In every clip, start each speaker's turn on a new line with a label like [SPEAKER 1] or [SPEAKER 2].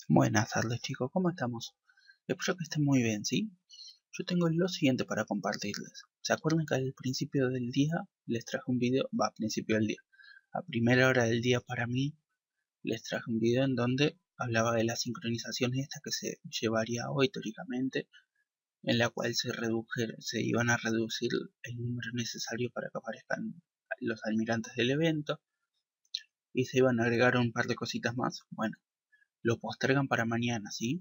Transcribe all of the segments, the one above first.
[SPEAKER 1] Buenas tardes chicos, ¿cómo estamos? Espero que estén muy bien, ¿sí? Yo tengo lo siguiente para compartirles. ¿Se acuerdan que al principio del día les traje un video? A principio del día. A primera hora del día para mí les traje un video en donde hablaba de la sincronización esta que se llevaría hoy teóricamente, en la cual se iban a reducir el número necesario para que aparezcan los almirantes del evento y se iban a agregar un par de cositas más. Bueno, lo postergan para mañana, ¿sí?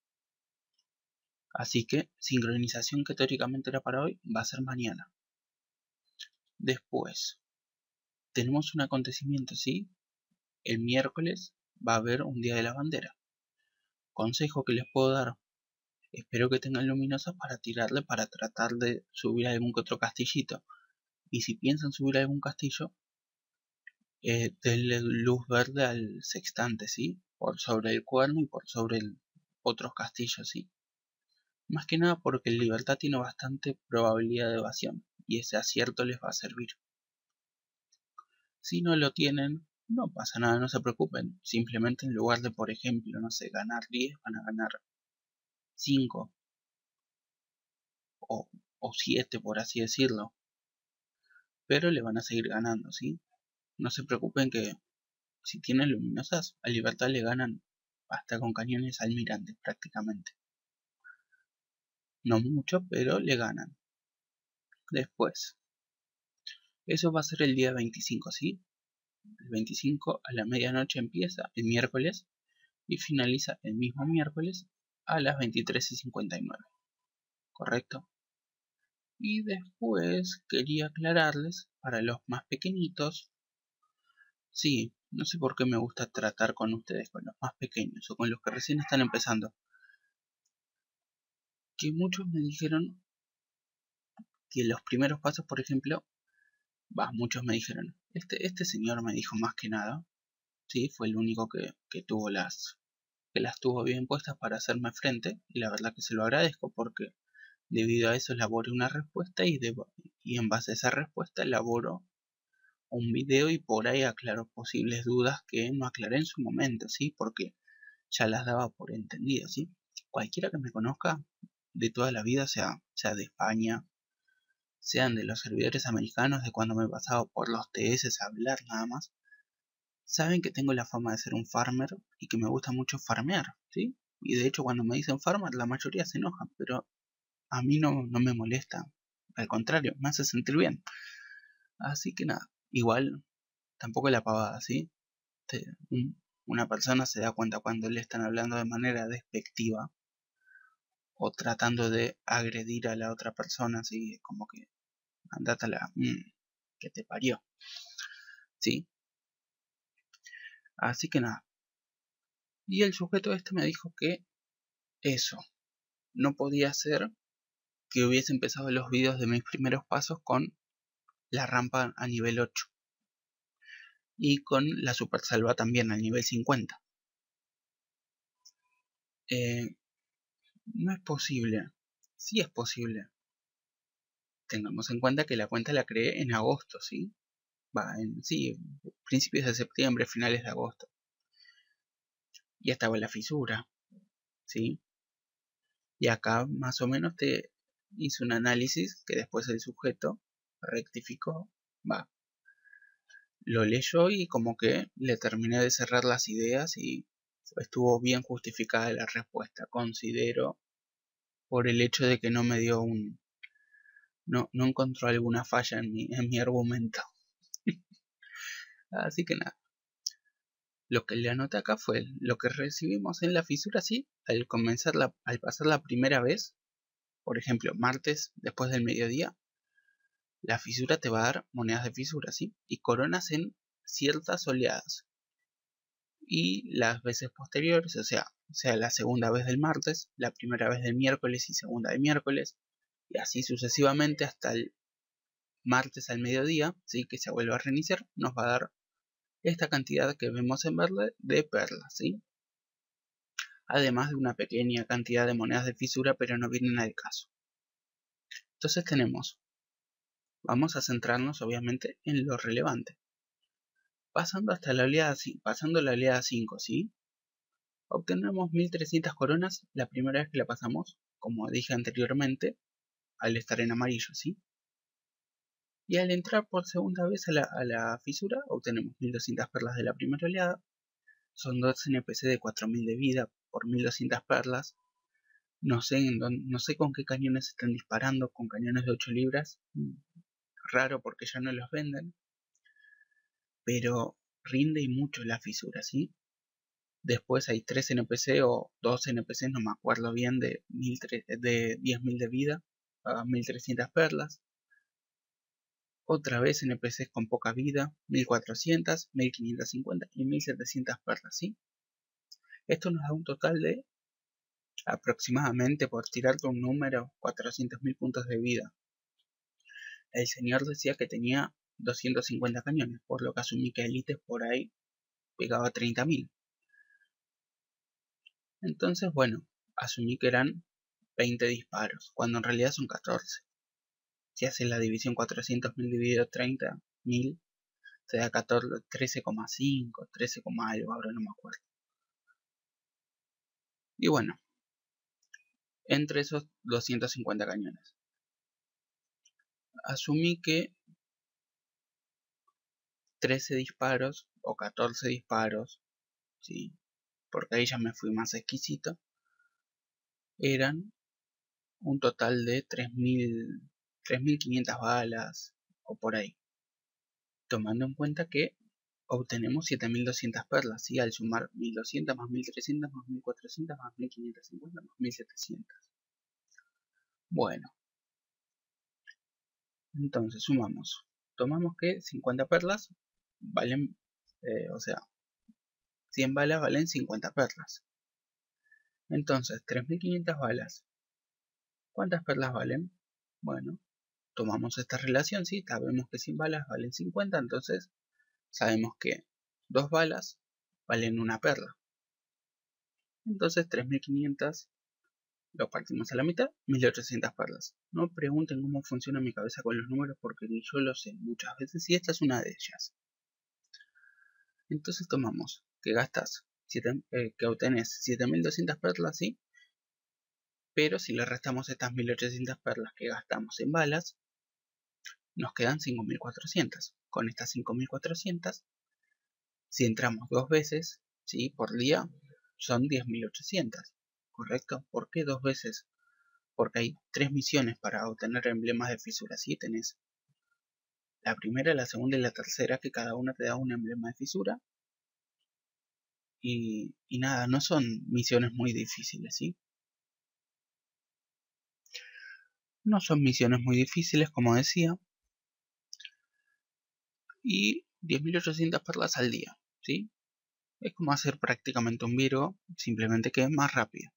[SPEAKER 1] Así que sincronización que teóricamente era para hoy va a ser mañana. Después tenemos un acontecimiento, ¿sí? El miércoles va a haber un día de la bandera. Consejo que les puedo dar. Espero que tengan luminosas para tirarle para tratar de subir algún que otro castillito. Y si piensan subir algún castillo, denle luz verde al sextante, ¿sí? Por sobre el cuerno y por sobre otros castillos, ¿sí? Más que nada porque el Libertad tiene bastante probabilidad de evasión y ese acierto les va a servir. Si no lo tienen, no pasa nada, no se preocupen. Simplemente en lugar de, por ejemplo, no sé, ganar 10, van a ganar 5 o 7, por así decirlo. Pero le van a seguir ganando, ¿sí? No se preocupen que si tienen luminosas, a Libertad le ganan hasta con cañones almirantes prácticamente. No mucho, pero le ganan. Después, eso va a ser el día 25, ¿sí? El 25 a la medianoche empieza el miércoles y finaliza el mismo miércoles a las 23:59. ¿Correcto? Y después quería aclararles para los más pequeñitos, sí, no sé por qué me gusta tratar con ustedes, con los más pequeños o con los que recién están empezando, que muchos me dijeron que los primeros pasos, por ejemplo, muchos me dijeron, este señor me dijo más que nada, sí, fue el único que tuvo que las tuvo bien puestas para hacerme frente, y la verdad que se lo agradezco porque debido a eso elaboré una respuesta y en base a esa respuesta elaboro un video y por ahí aclaro posibles dudas que no aclaré en su momento, ¿sí? Porque ya las daba por entendido, ¿sí? Cualquiera que me conozca de toda la vida, sea de España, sean de los servidores americanos, de cuando me he pasado por los TS a hablar nada más, saben que tengo la fama de ser un farmer y que me gusta mucho farmear, ¿sí? Y de hecho cuando me dicen farmer la mayoría se enojan, pero a mí no me molesta, al contrario, me hace sentir bien. Así que nada, igual tampoco la pavada, ¿sí? Una persona se da cuenta cuando le están hablando de manera despectiva o tratando de agredir a la otra persona, así como que andate a la que te parió, ¿sí? Así que nada. Y el sujeto este me dijo que eso no podía ser que hubiese empezado los videos de mis primeros pasos con la rampa a nivel 8 y con la super salva también al nivel 50. No es posible. Sí es posible. Tengamos en cuenta que la cuenta la creé en agosto, ¿sí? Sí, principios de septiembre, finales de agosto. Y estaba la fisura, ¿sí? Y acá más o menos te hice un análisis que después el sujeto rectificó, lo leyó y como que le terminé de cerrar las ideas y estuvo bien justificada la respuesta, considero, por el hecho de que no me dio no encontró alguna falla en mi argumento. Así que nada, lo que le anoté acá fue lo que recibimos en la fisura, sí, al pasar la primera vez, por ejemplo, martes después del mediodía, la fisura te va a dar monedas de fisura, sí, y coronas en ciertas oleadas. Y las veces posteriores, sea la segunda vez del martes, la primera vez del miércoles y segunda del miércoles, y así sucesivamente hasta el martes al mediodía, ¿sí? Que se vuelve a reiniciar, nos va a dar esta cantidad que vemos en verde de perlas, ¿sí? Además de una pequeña cantidad de monedas de fisura, pero no vienen al caso. Entonces vamos a centrarnos obviamente en lo relevante. Pasando la oleada 5, ¿sí? Obtenemos 1300 coronas la primera vez que la pasamos, como dije anteriormente, al estar en amarillo, ¿sí? Y al entrar por segunda vez a la fisura, obtenemos 1200 perlas de la primera oleada. Son 2 NPC de 4000 de vida por 1200 perlas. No sé con qué cañones están disparando, con cañones de 8 libras. Raro porque ya no los venden. Pero rinde y mucho la fisura, ¿sí? Después hay 3 NPC o 2 NPC, no me acuerdo bien, de 10.000 de vida a 1300 perlas. Otra vez NPCs con poca vida, 1400, 1550 y 1700 perlas, ¿sí? Esto nos da un total de aproximadamente, por tirarte un número, 400.000 puntos de vida. El señor decía que tenía 250 cañones, por lo que asumí que Elites por ahí pegaba 30.000. Entonces, bueno, asumí que eran 20 disparos, cuando en realidad son 14. Si haces la división 400.000 dividido 30.000, te da 13,5, 13, algo, ahora no me acuerdo. Y bueno, entre esos 250 cañones, asumí que 13 disparos o 14 disparos, ¿sí? Porque ahí ya me fui más exquisito, eran un total de 3.500 balas o por ahí, tomando en cuenta que obtenemos 7.200 perlas, ¿sí? Al sumar 1.200 más 1.300 más 1.400 más 1.550 más 1.700. Bueno, entonces sumamos, tomamos que 50 perlas valen, o sea, 100 balas valen 50 perlas. Entonces, 3.500 balas, ¿cuántas perlas valen? Bueno, tomamos esta relación, ¿sí? Sabemos que 100 balas valen 50, entonces sabemos que 2 balas valen una perla. Entonces 3.500 lo partimos a la mitad, 1.800 perlas. No pregunten cómo funciona mi cabeza con los números porque ni yo lo sé muchas veces y esta es una de ellas. Entonces tomamos que gastas, que obtenés 7.200 perlas, ¿sí? Pero si le restamos estas 1.800 perlas que gastamos en balas, nos quedan 5.400. Con estas 5.400, si entramos 2 veces, ¿sí? Por día, son 10.800. ¿Correcto? ¿Por qué 2 veces? Porque hay 3 misiones para obtener emblemas de fisura. ¿Sí? Tenés la primera, la segunda y la tercera, que cada una te da un emblema de fisura. Y nada, no son misiones muy difíciles, ¿sí? No son misiones muy difíciles, como decía. Y 10.800 perlas al día, ¿sí? Es como hacer prácticamente un Virgo, simplemente que es más rápido.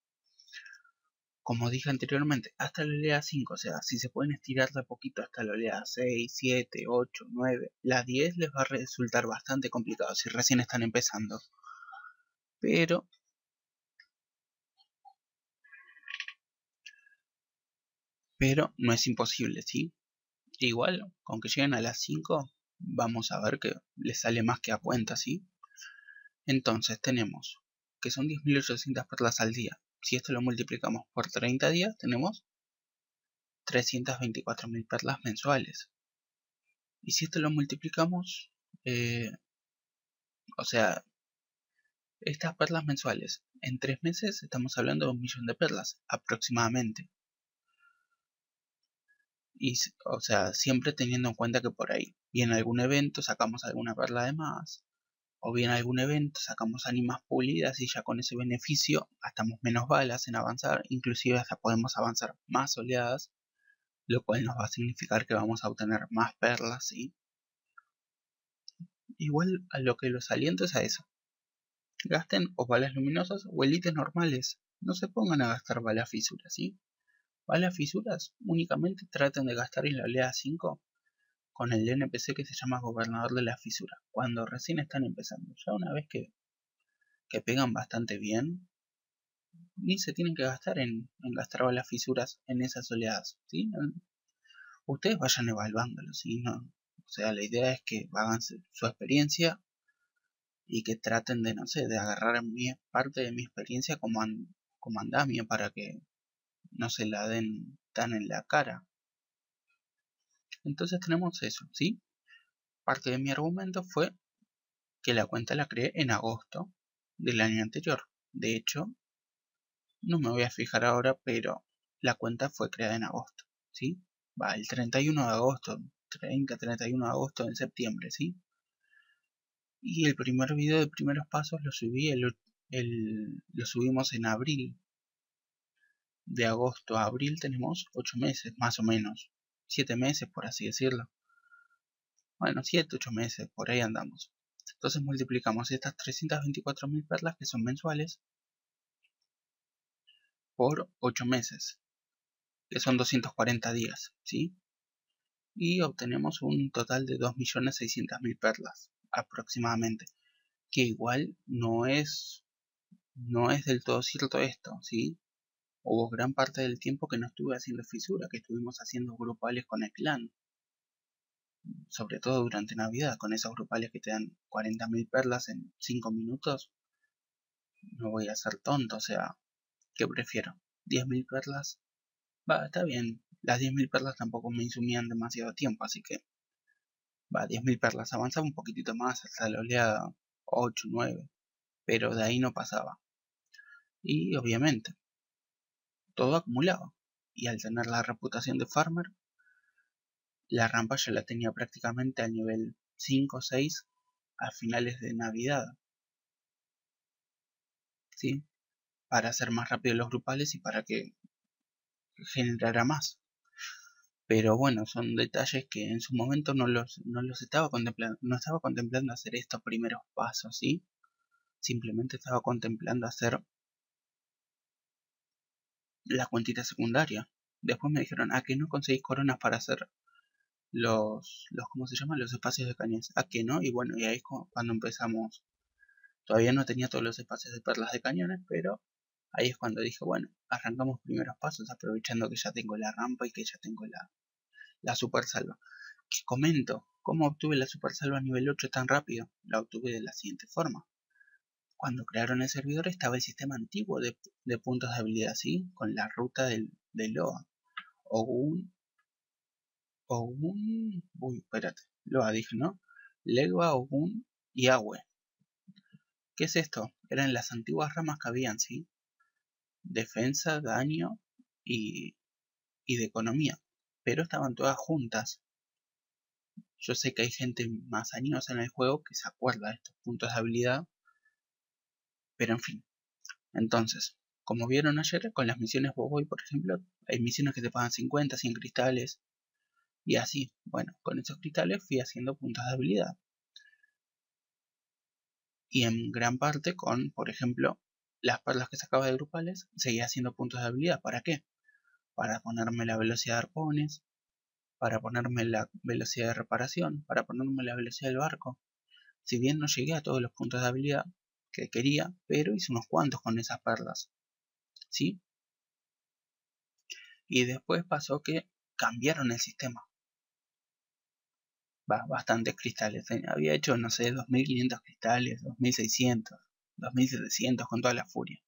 [SPEAKER 1] Como dije anteriormente, hasta la oleada 5, o sea, si se pueden estirar de poquito hasta la oleada 6, 7, 8, 9, la 10 les va a resultar bastante complicado si recién están empezando. Pero no es imposible, ¿sí? Igual, con que lleguen a las 5, vamos a ver que les sale más que a cuenta, ¿sí? Entonces tenemos que son 10.800 perlas al día. Si esto lo multiplicamos por 30 días, tenemos 324.000 perlas mensuales. Y si esto lo multiplicamos, o sea, estas perlas mensuales, en 3 meses estamos hablando de 1.000.000 de perlas, aproximadamente. Y, o sea, siempre teniendo en cuenta que por ahí viene algún evento, sacamos alguna perla de más, o bien algún evento, sacamos ánimas pulidas y ya con ese beneficio gastamos menos balas en avanzar, inclusive hasta podemos avanzar más oleadas, lo cual nos va a significar que vamos a obtener más perlas, ¿sí? Igual a lo que los aliento es a eso. Gasten o balas luminosas o élites normales. No se pongan a gastar balas fisuras, ¿sí? Balas fisuras únicamente traten de gastar en la oleada 5 con el NPC que se llama Gobernador de la Fisura, cuando recién están empezando. Ya una vez que pegan bastante bien, ni se tienen que gastar en gastar balas fisuras en esas oleadas, ¿sí? Ustedes vayan evaluándolo, ¿sí? No, o sea, la idea es que hagan su experiencia y que traten de, no sé, de agarrar parte de mi experiencia como andamio para que no se la den tan en la cara. Entonces tenemos eso, ¿sí? Parte de mi argumento fue que la cuenta la creé en agosto del año anterior. De hecho, no me voy a fijar ahora, pero la cuenta fue creada en agosto, ¿sí? Va, el 31 de agosto, 31 de agosto en septiembre, ¿sí? Y el primer video de primeros pasos lo subí lo subimos en abril. De agosto a abril tenemos 8 meses, más o menos. 7 meses, por así decirlo. Bueno, 7, 8 meses, por ahí andamos. Entonces multiplicamos estas 324.000 perlas, que son mensuales, por 8 meses, que son 240 días, ¿sí? Y obtenemos un total de 2.600.000 perlas, aproximadamente. Que igual no es del todo cierto esto, ¿sí? Hubo gran parte del tiempo que no estuve haciendo fisura, que estuvimos haciendo grupales con el clan. Sobre todo durante Navidad, con esos grupales que te dan 40.000 perlas en 5 minutos. No voy a ser tonto, o sea, ¿qué prefiero? ¿10.000 perlas? Va, está bien. Las 10.000 perlas tampoco me insumían demasiado tiempo, así que... Va, 10.000 perlas. Avanzaba un poquitito más hasta la oleada 8, 9. Pero de ahí no pasaba. Y obviamente, todo acumulaba. Y al tener la reputación de farmer, la rampa ya la tenía prácticamente al nivel 5 o 6 a finales de Navidad, ¿sí? Para hacer más rápido los grupales y para que generara más. Pero bueno, son detalles que en su momento no los estaba contemplando. No estaba contemplando hacer estos primeros pasos, ¿sí? Simplemente estaba contemplando hacer la cuentita secundaria. Después me dijeron, ¿a que no conseguís coronas para hacer ¿cómo se llaman? Los espacios de cañones? ¿A que no? Y bueno, y ahí es cuando empezamos. Todavía no tenía todos los espacios de perlas de cañones, pero ahí es cuando dije, bueno, arrancamos primeros pasos, aprovechando que ya tengo la rampa y que ya tengo la super salva. Que comento, ¿cómo obtuve la super salva a nivel 8 tan rápido? La obtuve de la siguiente forma. Cuando crearon el servidor estaba el sistema antiguo de puntos de habilidad, ¿sí? Con la ruta del Loa. Uy, espérate. Loa dije, ¿no? Legua, Ogun y Awe. ¿Qué es esto? Eran las antiguas ramas que habían, ¿sí? Defensa, daño y de economía. Pero estaban todas juntas. Yo sé que hay gente más añosa en el juego que se acuerda de estos puntos de habilidad. Pero en fin. Entonces, como vieron ayer, con las misiones Boboy, por ejemplo, hay misiones que te pagan 50, 100 cristales. Y así, bueno, con esos cristales fui haciendo puntos de habilidad. Y en gran parte con, por ejemplo, las perlas que sacaba de grupales, seguía haciendo puntos de habilidad. ¿Para qué? Para ponerme la velocidad de arpones, para ponerme la velocidad de reparación, para ponerme la velocidad del barco. Si bien no llegué a todos los puntos de habilidad que quería, pero hice unos cuantos con esas perlas. ¿Sí? Y después pasó que cambiaron el sistema. Bastantes cristales. Había hecho, no sé, 2.500 cristales, 2.600, 2.700 con toda la furia.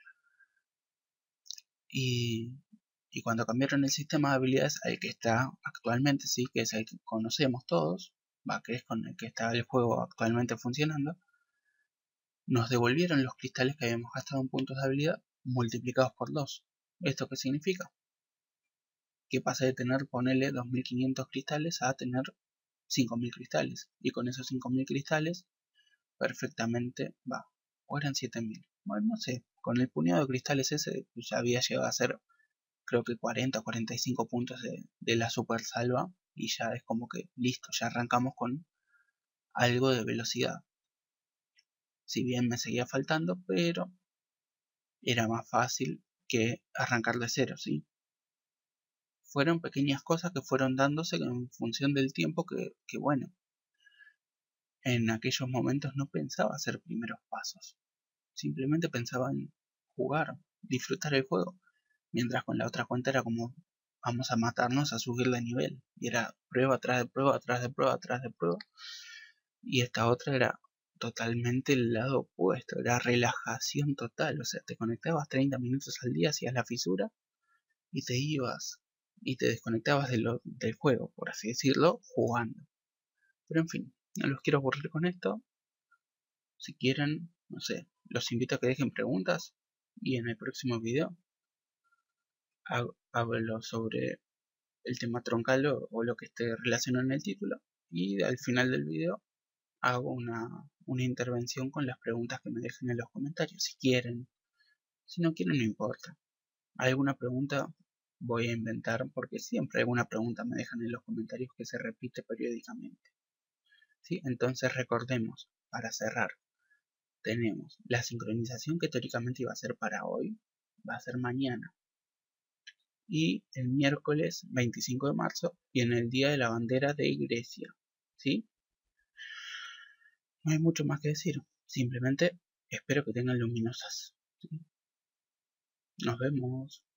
[SPEAKER 1] Y cuando cambiaron el sistema de habilidades al que está actualmente, sí, que es el que conocemos todos, que es con el que está el juego actualmente funcionando, nos devolvieron los cristales que habíamos gastado en puntos de habilidad multiplicados por 2. ¿Esto qué significa? Que pasa de tener, ponele 2.500 cristales a tener 5.000 cristales. Y con esos 5.000 cristales, perfectamente o eran 7.000. Bueno, no sé, con el puñado de cristales ese ya había llegado a ser creo que 40 o 45 puntos de la super salva. Y ya es como que listo, ya arrancamos con algo de velocidad. Si bien me seguía faltando, pero era más fácil que arrancar de cero, ¿sí? Fueron pequeñas cosas que fueron dándose en función del tiempo que bueno, en aquellos momentos no pensaba hacer primeros pasos. Simplemente pensaba en jugar, disfrutar el juego. Mientras con la otra cuenta era como vamos a matarnos a subir de nivel. Y era prueba tras de prueba, tras de prueba, tras de prueba. Y esta otra era totalmente el lado opuesto, la relajación total. O sea, te conectabas 30 minutos al día, hacías la fisura y te ibas y te desconectabas del juego, por así decirlo, jugando. Pero en fin, no los quiero aburrir con esto. Si quieren, no sé, los invito a que dejen preguntas y en el próximo video hablo sobre el tema troncal o lo que esté relacionado en el título. Y al final del video hago una intervención con las preguntas que me dejen en los comentarios. Si quieren, si no quieren, no importa. Alguna pregunta voy a inventar porque siempre alguna pregunta me dejan en los comentarios que se repite periódicamente. ¿Sí? Entonces recordemos, para cerrar, tenemos la sincronización que teóricamente iba a ser para hoy, va a ser mañana. Y el miércoles 25 de marzo y en el Día de la Bandera de Grecia. ¿Sí? No hay mucho más que decir. Simplemente espero que tengan luminosas. ¿Sí? Nos vemos.